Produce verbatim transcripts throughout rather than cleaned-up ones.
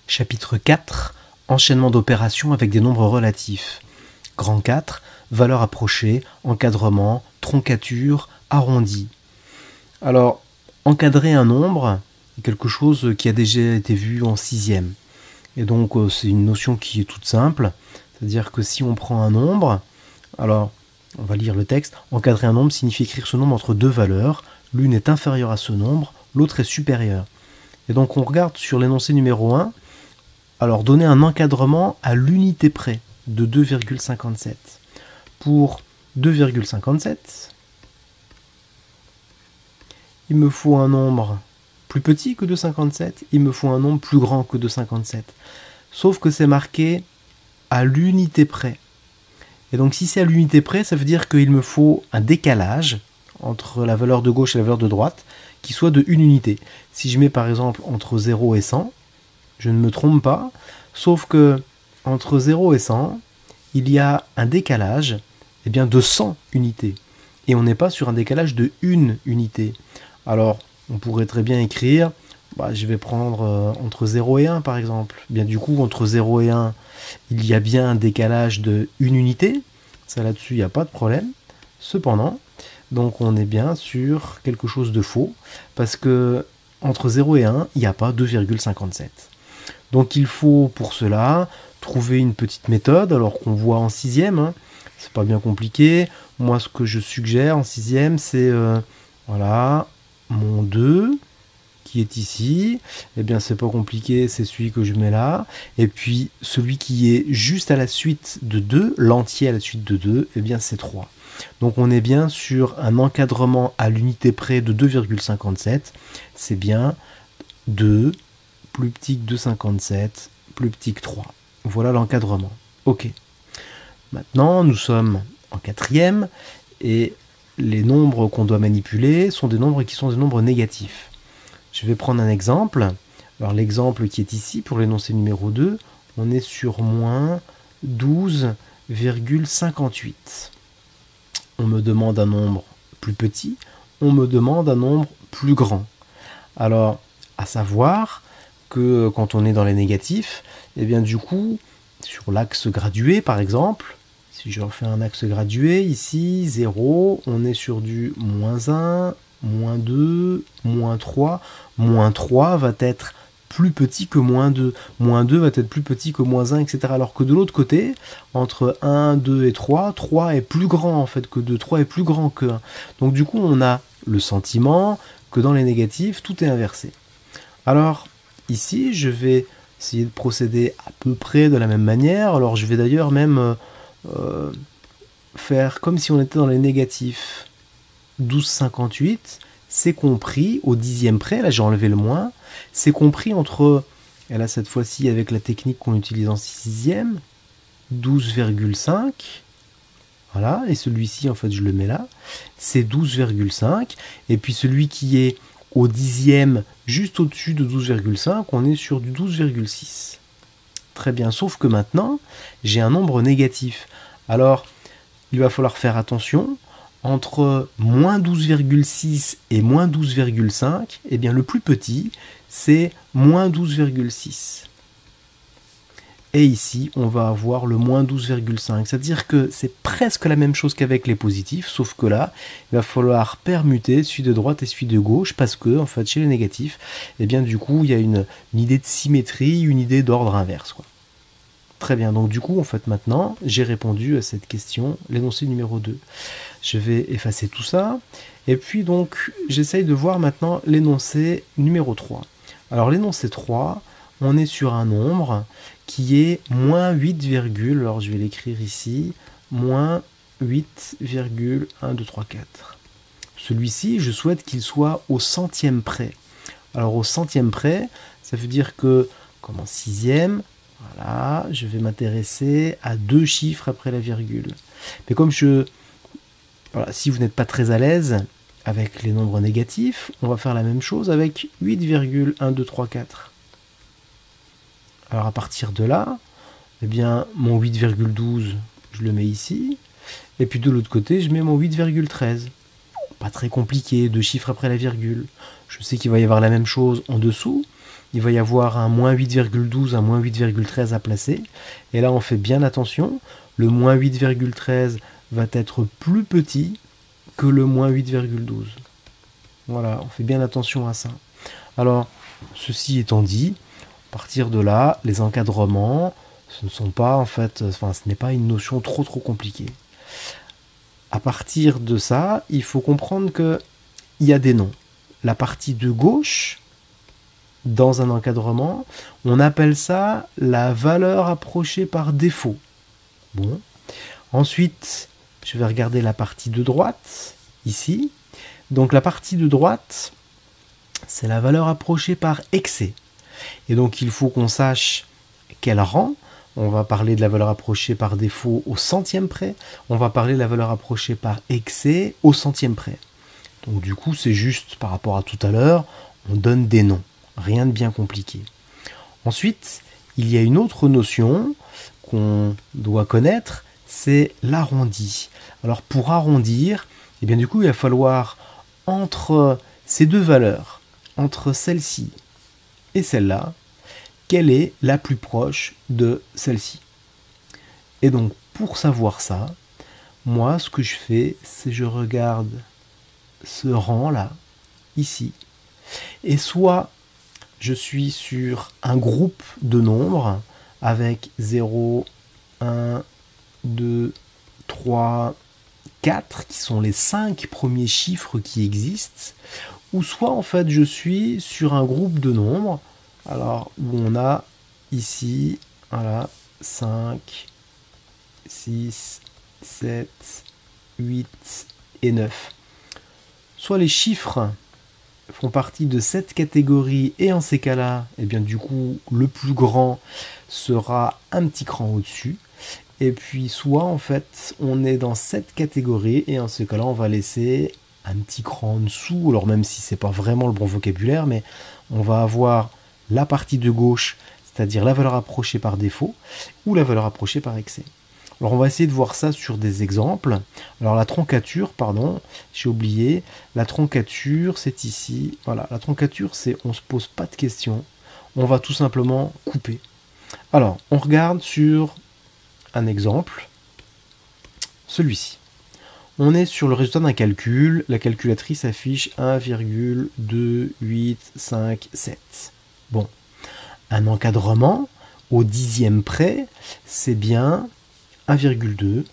Chapitre quatre. Enchaînement d'opérations avec des nombres relatifs. Grand quatre. Valeur approchée, encadrement, troncature, arrondi. Alors, encadrer un nombre est quelque chose qui a déjà été vu en sixième. Et donc, c'est une notion qui est toute simple. C'est-à-dire que si on prend un nombre, alors, on va lire le texte. Encadrer un nombre signifie écrire ce nombre entre deux valeurs. L'une est inférieure à ce nombre, l'autre est supérieure. Et donc, on regarde sur l'énoncé numéro un. Alors, donner un encadrement à l'unité près de deux virgule cinquante-sept. Pour deux virgule cinquante-sept, il me faut un nombre plus petit que deux virgule cinquante-sept, il me faut un nombre plus grand que deux virgule cinquante-sept. Sauf que c'est marqué à l'unité près. Et donc si c'est à l'unité près, ça veut dire qu'il me faut un décalage entre la valeur de gauche et la valeur de droite qui soit de une unité. Si je mets par exemple entre zéro et cent, je ne me trompe pas, sauf que entre zéro et cent, il y a un décalage eh bien, de cent unités. Et on n'est pas sur un décalage de une unité. Alors, on pourrait très bien écrire, bah, je vais prendre euh, entre zéro et un par exemple. Eh bien, du coup, entre zéro et un, il y a bien un décalage de une unité. Ça là-dessus, il n'y a pas de problème. Cependant, donc on est bien sur quelque chose de faux, parce que entre zéro et un, il n'y a pas deux virgule cinquante-sept. Donc il faut pour cela trouver une petite méthode, alors qu'on voit en sixième, hein. C'est pas bien compliqué. Moi, ce que je suggère en sixième, c'est euh, voilà, mon deux qui est ici. Eh bien, c'est pas compliqué, c'est celui que je mets là. Et puis, celui qui est juste à la suite de deux, l'entier à la suite de deux, eh bien, c'est trois. Donc, on est bien sur un encadrement à l'unité près de deux virgule cinquante-sept. C'est bien deux plus petit que deux virgule cinquante-sept, plus petit que trois. Voilà l'encadrement. OK. Maintenant, nous sommes en quatrième et les nombres qu'on doit manipuler sont des nombres qui sont des nombres négatifs. Je vais prendre un exemple. Alors l'exemple qui est ici pour l'énoncé numéro deux, on est sur moins douze virgule cinquante-huit. On me demande un nombre plus petit, on me demande un nombre plus grand. Alors, à savoir que quand on est dans les négatifs, et bien du coup, sur l'axe gradué par exemple, si je refais un axe gradué, ici, zéro, on est sur du moins un, moins deux, moins trois. Moins trois va être plus petit que moins deux. Moins deux va être plus petit que moins un, et cetera. Alors que de l'autre côté, entre un, deux et trois, trois est plus grand en fait que deux. trois est plus grand que un. Donc du coup, on a le sentiment que dans les négatifs, tout est inversé. Alors, ici, je vais essayer de procéder à peu près de la même manière. Alors, je vais d'ailleurs même... Euh, Euh, faire comme si on était dans les négatifs. Douze virgule cinquante-huit, c'est compris au dixième près, là j'ai enlevé le moins, c'est compris entre, et là cette fois-ci avec la technique qu'on utilise en sixième, douze virgule cinq, voilà, et celui-ci en fait je le mets là, c'est douze virgule cinq, et puis celui qui est au dixième, juste au-dessus de douze virgule cinq, on est sur du douze virgule six. Très bien, sauf que maintenant, j'ai un nombre négatif. Alors, il va falloir faire attention, entre moins douze virgule six et moins douze virgule cinq, eh bien le plus petit, c'est moins douze virgule six. Et ici, on va avoir le moins douze virgule cinq. C'est-à-dire que c'est presque la même chose qu'avec les positifs, sauf que là, il va falloir permuter celui de droite et celui de gauche, parce que, en fait, chez les négatifs, eh bien, du coup, il y a une, une idée de symétrie, une idée d'ordre inverse, quoi. Très bien, donc du coup, en fait, maintenant, j'ai répondu à cette question, l'énoncé numéro deux. Je vais effacer tout ça, et puis donc, j'essaye de voir maintenant l'énoncé numéro trois. Alors, l'énoncé trois, on est sur un nombre qui est moins huit, alors je vais l'écrire ici, moins huit virgule un, deux, trois, quatre. Celui-ci, je souhaite qu'il soit au centième près. Alors, au centième près, ça veut dire que, comme en sixième, voilà, je vais m'intéresser à deux chiffres après la virgule. Mais comme je... Voilà, si vous n'êtes pas très à l'aise avec les nombres négatifs, on va faire la même chose avec huit virgule un, deux, trois, quatre. Alors à partir de là, eh bien, mon huit virgule douze, je le mets ici. Et puis de l'autre côté, je mets mon huit virgule treize. Pas très compliqué, deux chiffres après la virgule. Je sais qu'il va y avoir la même chose en dessous. il va y avoir un moins huit virgule douze, un moins huit virgule treize à placer. Et là, on fait bien attention. Le moins huit virgule treize va être plus petit que le moins huit virgule douze. Voilà, on fait bien attention à ça. Alors, ceci étant dit, à partir de là, les encadrements, ce ne sont pas en fait, enfin, ce n'est pas une notion trop trop compliquée. À partir de ça, il faut comprendre que il y a des noms. La partie de gauche, dans un encadrement, on appelle ça la valeur approchée par défaut. Bon. Ensuite, je vais regarder la partie de droite, ici. Donc la partie de droite, c'est la valeur approchée par excès. Et donc il faut qu'on sache quel rang. On va parler de la valeur approchée par défaut au centième près. On va parler de la valeur approchée par excès au centième près. Donc du coup, c'est juste par rapport à tout à l'heure, on donne des noms. Rien de bien compliqué. Ensuite, il y a une autre notion qu'on doit connaître, c'est l'arrondi. Alors pour arrondir, eh bien du coup, il va falloir entre ces deux valeurs, entre celle-ci et celle-là, quelle est la plus proche de celle-ci. Et donc pour savoir ça, moi ce que je fais, c'est je regarde ce rang-là, ici, et soit je suis sur un groupe de nombres avec zéro, un, deux, trois, quatre qui sont les cinq premiers chiffres qui existent, ou soit en fait je suis sur un groupe de nombres, alors où on a ici, voilà, cinq, six, sept, huit et neuf. Soit les chiffres font partie de cette catégorie et en ces cas-là, eh bien du coup le plus grand sera un petit cran au-dessus. Et puis soit en fait on est dans cette catégorie et en ce cas-là on va laisser un petit cran en dessous, alors même si c'est pas vraiment le bon vocabulaire, mais on va avoir la partie de gauche, c'est-à-dire la valeur approchée par défaut ou la valeur approchée par excès. Alors on va essayer de voir ça sur des exemples. Alors la troncature, pardon, j'ai oublié, la troncature c'est ici, voilà, la troncature c'est on se pose pas de questions, on va tout simplement couper. Alors on regarde sur un exemple, celui-ci. On est sur le résultat d'un calcul, la calculatrice affiche un virgule deux huit cinq sept. Bon, un encadrement au dixième près, c'est bien un virgule deux,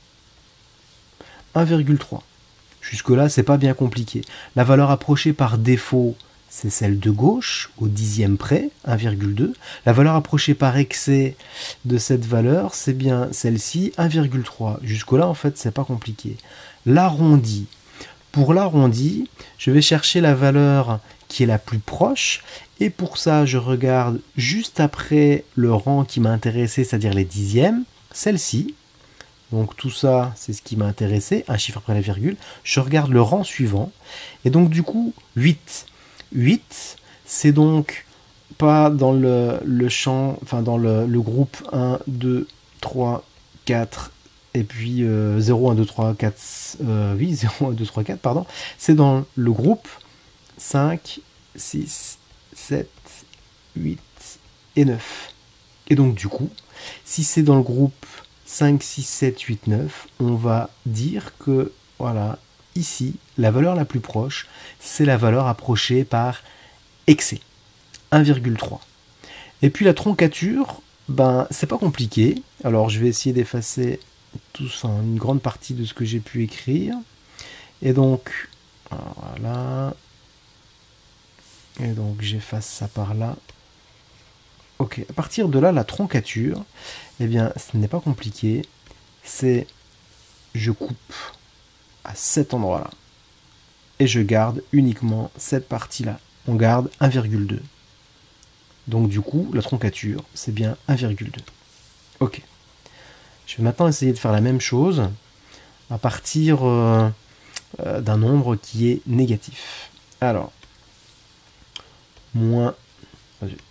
un virgule trois. Jusque-là, c'est pas bien compliqué. La valeur approchée par défaut, c'est celle de gauche, au dixième près, un virgule deux. La valeur approchée par excès de cette valeur, c'est bien celle-ci, un virgule trois. Jusque-là, en fait, c'est pas compliqué. L'arrondi. Pour l'arrondi, je vais chercher la valeur qui est la plus proche. Et pour ça, je regarde juste après le rang qui m'a intéressé, c'est-à-dire les dixièmes, celle-ci. Donc tout ça, c'est ce qui m'a intéressé, un chiffre après la virgule. Je regarde le rang suivant. Et donc du coup, huit. huit, c'est donc pas dans le, le champ, enfin dans le, le groupe un, deux, trois, quatre, et puis euh, zéro, un, deux, trois, quatre, euh, oui, zéro, un, deux, trois, quatre, pardon. C'est dans le groupe cinq, six, sept, huit et neuf. Et donc du coup, si c'est dans le groupe cinq, six, sept, huit, neuf, on va dire que, voilà, ici, la valeur la plus proche, c'est la valeur approchée par excès, un virgule trois. Et puis la troncature, ben, c'est pas compliqué. Alors je vais essayer d'effacer tout ça, une grande partie de ce que j'ai pu écrire. Et donc, voilà. Et donc j'efface ça par là. Ok, à partir de là, la troncature, eh bien, ce n'est pas compliqué. C'est, je coupe à cet endroit-là. Et je garde uniquement cette partie-là. On garde un virgule deux. Donc du coup, la troncature, c'est bien un virgule deux. Ok. Je vais maintenant essayer de faire la même chose à partir euh, euh, d'un nombre qui est négatif. Alors, moins... Oh, zut.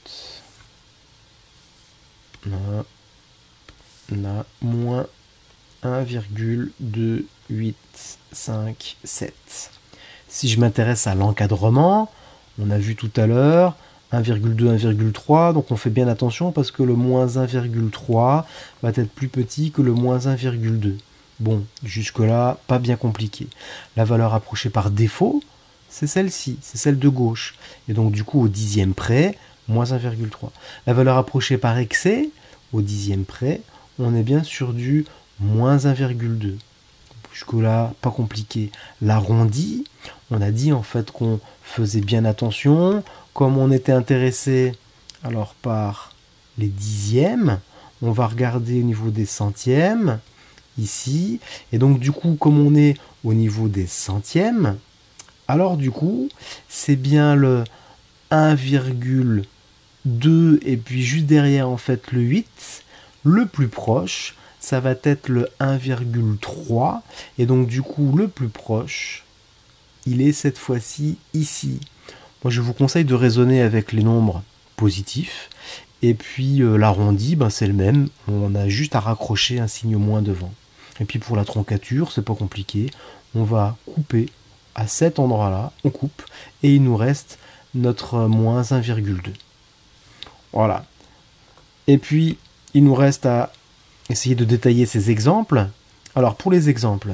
Là, là, moins un virgule deux huit cinq sept. Si je m'intéresse à l'encadrement, on a vu tout à l'heure, un virgule deux, un virgule trois, donc on fait bien attention parce que le moins un virgule trois va être plus petit que le moins un virgule deux. Bon, jusque-là, pas bien compliqué. La valeur approchée par défaut, c'est celle-ci, c'est celle de gauche. Et donc du coup, au dixième près, moins un virgule trois. La valeur approchée par excès, au dixième près, on est bien sur du moins un virgule deux. Jusque-là, pas compliqué. L'arrondi, on a dit en fait qu'on faisait bien attention. Comme on était intéressé alors par les dixièmes, on va regarder au niveau des centièmes, ici. Et donc du coup, comme on est au niveau des centièmes, alors du coup, c'est bien le un virgule deux et puis juste derrière en fait le huit, le plus proche, ça va être le un virgule trois, et donc du coup le plus proche, il est cette fois-ci ici. Moi je vous conseille de raisonner avec les nombres positifs, et puis euh, l'arrondi, ben, c'est le même, on a juste à raccrocher un signe moins devant. Et puis pour la troncature, c'est pas compliqué, on va couper à cet endroit-là, on coupe, et il nous reste notre moins un virgule deux. Voilà. Et puis, il nous reste à essayer de détailler ces exemples. Alors, pour les exemples,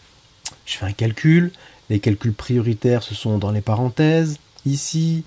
je fais un calcul. Les calculs prioritaires, ce sont dans les parenthèses, ici,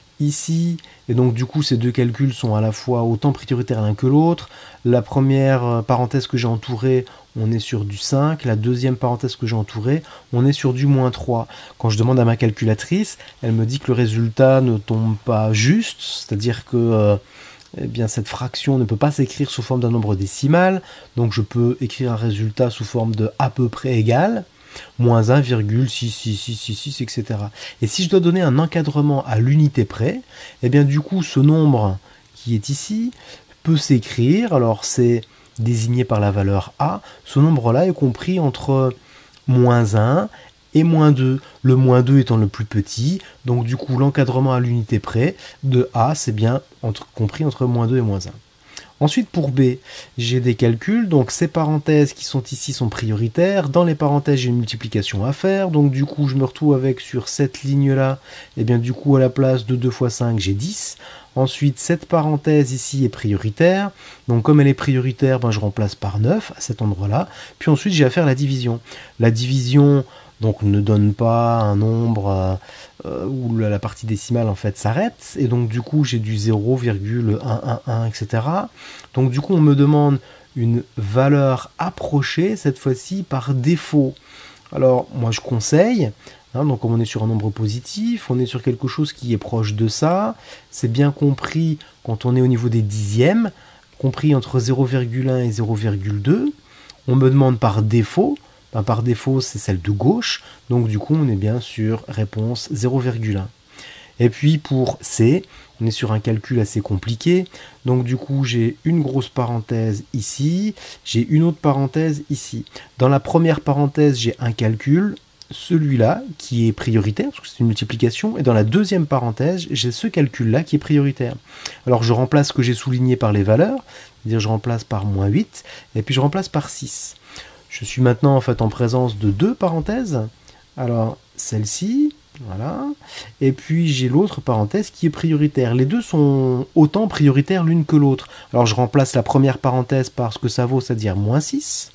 ici. Et donc, du coup, ces deux calculs sont à la fois autant prioritaires l'un que l'autre. La première parenthèse que j'ai entourée, on est sur du cinq. La deuxième parenthèse que j'ai entourée, on est sur du moins trois. Quand je demande à ma calculatrice, elle me dit que le résultat ne tombe pas juste, c'est-à-dire que euh, eh bien, cette fraction ne peut pas s'écrire sous forme d'un nombre décimal, donc je peux écrire un résultat sous forme de à peu près égal, moins un virgule six six six six six, et cetera. Et si je dois donner un encadrement à l'unité près, eh bien du coup ce nombre qui est ici peut s'écrire, alors c'est désigné par la valeur A, ce nombre-là est compris entre moins un et moins deux, le moins deux étant le plus petit, donc du coup l'encadrement à l'unité près de A, c'est bien entre, compris entre moins deux et moins un. Ensuite pour B, j'ai des calculs, donc ces parenthèses qui sont ici sont prioritaires, dans les parenthèses j'ai une multiplication à faire, donc du coup je me retrouve avec sur cette ligne-là, et bien du coup à la place de deux fois cinq j'ai dix. Ensuite, cette parenthèse ici est prioritaire. Donc, comme elle est prioritaire, ben, je remplace par neuf à cet endroit-là. Puis ensuite, j'ai à faire la division. La division donc, ne donne pas un nombre euh, où la partie décimale en fait s'arrête. Et donc, du coup, j'ai du zéro virgule un un un, et cetera. Donc, du coup, on me demande une valeur approchée, cette fois-ci par défaut. Alors, moi, je conseille... Hein, donc comme on est sur un nombre positif, on est sur quelque chose qui est proche de ça. C'est bien compris quand on est au niveau des dixièmes, compris entre zéro virgule un et zéro virgule deux. On me demande par défaut, ben, par défaut c'est celle de gauche, donc du coup on est bien sur réponse zéro virgule un. Et puis pour C, on est sur un calcul assez compliqué, donc du coup j'ai une grosse parenthèse ici, j'ai une autre parenthèse ici. Dans la première parenthèse j'ai un calcul, celui-là qui est prioritaire, parce que c'est une multiplication, et dans la deuxième parenthèse, j'ai ce calcul-là qui est prioritaire. Alors je remplace ce que j'ai souligné par les valeurs, c'est-à-dire je remplace par moins huit, et puis je remplace par six. Je suis maintenant en fait en présence de deux parenthèses, alors celle-ci, voilà, et puis j'ai l'autre parenthèse qui est prioritaire. Les deux sont autant prioritaires l'une que l'autre. Alors je remplace la première parenthèse par ce que ça vaut, c'est-à-dire moins six.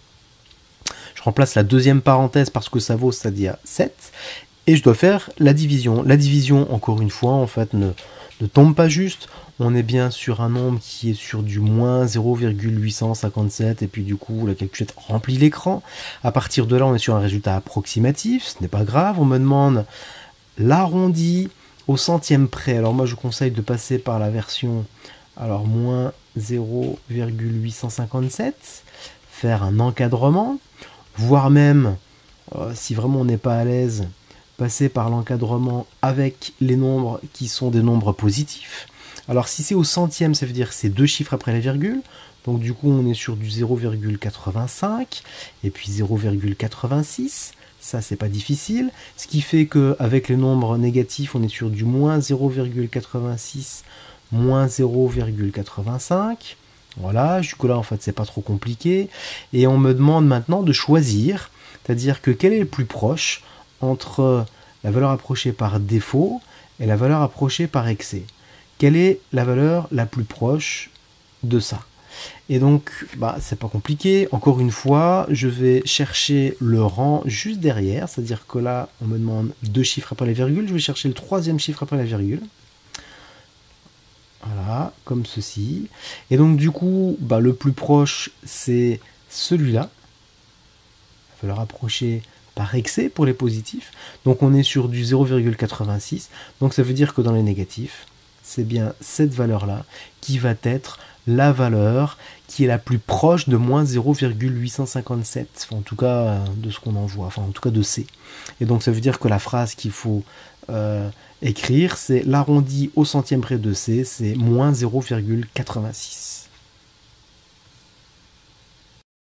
Je remplace la deuxième parenthèse par ce que ça vaut, c'est-à-dire sept, et je dois faire la division. La division, encore une fois, en fait, ne, ne tombe pas juste. On est bien sur un nombre qui est sur du moins zéro virgule huit cent cinquante-sept, et puis du coup, la calculette remplit l'écran. À partir de là, on est sur un résultat approximatif, ce n'est pas grave. On me demande l'arrondi au centième près. Alors moi, je conseille de passer par la version, alors moins zéro virgule huit cent cinquante-sept, faire un encadrement, voire même, euh, si vraiment on n'est pas à l'aise, passer par l'encadrement avec les nombres qui sont des nombres positifs. Alors si c'est au centième, ça veut dire que c'est deux chiffres après la virgule, donc du coup on est sur du zéro virgule quatre-vingt-cinq, et puis zéro virgule quatre-vingt-six, ça c'est pas difficile, ce qui fait qu'avec les nombres négatifs, on est sur du moins zéro virgule quatre-vingt-six, moins zéro virgule quatre-vingt-cinq, voilà, jusque-là, en fait, c'est pas trop compliqué. Et on me demande maintenant de choisir, c'est-à-dire que quel est le plus proche entre la valeur approchée par défaut et la valeur approchée par excès. quelle est la valeur la plus proche de ça. Et donc, bah, c'est pas compliqué. Encore une fois, je vais chercher le rang juste derrière, c'est-à-dire que là, on me demande deux chiffres après la virgule. Je vais chercher le troisième chiffre après la virgule. Voilà, comme ceci. Et donc, du coup, bah, le plus proche, c'est celui-là. Il va le rapprocher par excès pour les positifs. Donc, on est sur du zéro virgule quatre-vingt-six. Donc, ça veut dire que dans les négatifs, c'est bien cette valeur-là qui va être la valeur qui est la plus proche de moins zéro virgule huit cent cinquante-sept, enfin, en tout cas de ce qu'on en voit, enfin en tout cas de C. Et donc ça veut dire que la phrase qu'il faut euh, écrire, c'est l'arrondi au centième près de C, c'est moins zéro virgule quatre-vingt-six.